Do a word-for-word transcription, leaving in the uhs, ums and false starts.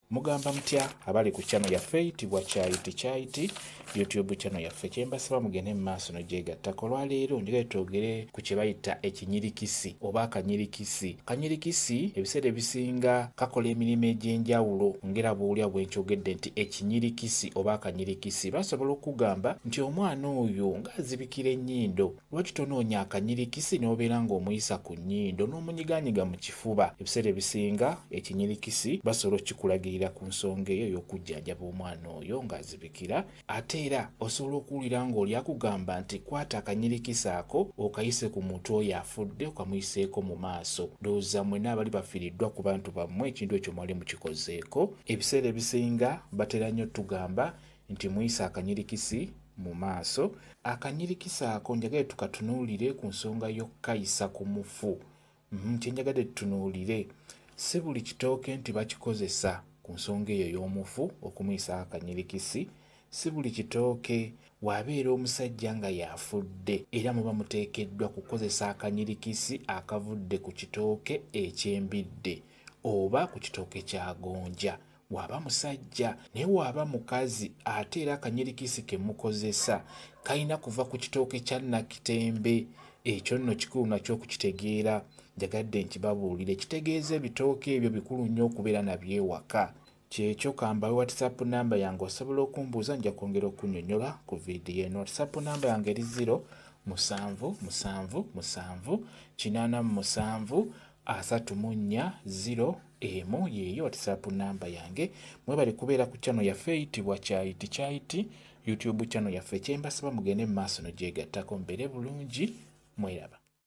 Mugamba mutya abali ku channel yaffe eyitibwa Kyayiti Kyayiti YouTube channel yaffe kyembasaba mugende mu maaso n'ogyegattako. Olwaleero njagala twogere ku kye bayita ekinyirikisi oba akanyirikisi. Kanyirikisi ebiseera ebisinga kakola emirimu egy'enjawulo ngera bw'olya bwe nkyogedde nti ekinyirikisi oba akanyirikisi. Basobola okugamba nti omwana oyo ng'azibikira ennyindo, lwaki tonoonya akanyirikisi n'obeera ng'omuyisa ku nnyindo n'omunyiganyiga mu kifuba. Ebiseera ebisinga ekinyirikisi basobola okikulagira ku nsonga eyo y'okujjanjaba omwana oyo ng'azibikira. Ate era osobola okuwulira ng'oli akugamba nti kwata akanyirikisi ako okayise ku muntu oyo afudde okamuyiseeko mu maaso. Ndowooza mwenna abali bafiiriddwa ku bantu bammwe ekintu ekyo mwali mukikozeeko. Ebiseera ebisinga batera nnyo tugamba nti muyise akanyirikisi mu maaso. Akanyirikisi ako njagala tukatunuulire ku nsonga y'okukayisa ku mufu. Mm, kyenjagadde tutunuulire si buli kitooke nti bakikozesa ku nsonga eyo y'omufu okumuyisa akanyirikisi. Si buli kitooke wabeera omusajja nga yafudde era muba muteekeddwa kukozesa akanyirikisi akavudde ku kitooke ekyembidde oba ku kitooke kya gonja waba musajja. Naye waba mukazi ate era akanyirikisi ke mukozesa kalina kuva ku kitooke kya nakitembe. Ekyo nno kikulu nakyo okukitegeera. Njagadde nkibabuulire kitegeeza ebitooke ebyo bikulu nnyo okubeera nabyo ewaka. Kyekyo kambawe WhatsApp namba yange osobola okumbuuza nja kwongera okunnyonnyola ku viidiyo eno. WhatsApp namba yange eri zero musanvu musanvu musanvu kinaana mu musanvu asatu mu nnya zero emu yeeyo WhatsApp namba yange. Mwebale kubeera ku channel yaffe eyitibwa Kyayiti Kyayiti YouTube channel yaffe. Kyembasaba mugende mu maaso n'ogyegattako mbeere bulungi. Mweraba.